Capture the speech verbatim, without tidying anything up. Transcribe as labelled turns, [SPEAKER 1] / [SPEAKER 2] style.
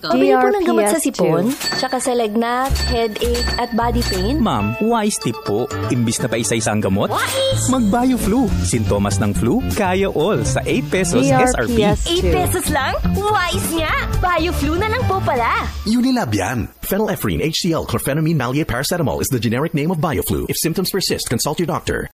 [SPEAKER 1] ko.
[SPEAKER 2] Pabili po ng gamot sa sipon, tsaka sa lagnat, headache, at body pain.
[SPEAKER 3] Ma'am, wise tip po. Imbis na pa isa-isang gamot,
[SPEAKER 1] Wise!
[SPEAKER 3] mag-Bioflu. Sintomas ng flu, kaya all sa eight pesos
[SPEAKER 4] D R
[SPEAKER 3] S R P.
[SPEAKER 4] P S
[SPEAKER 2] eight pesos lang? Wise nga! Bioflu na lang po pala.
[SPEAKER 5] Unilab yan. Phenylephrine, H C L, chlorphenamine, maleate, paracetamol is the generic name of Bioflu. If symptoms persist, consult your doctor.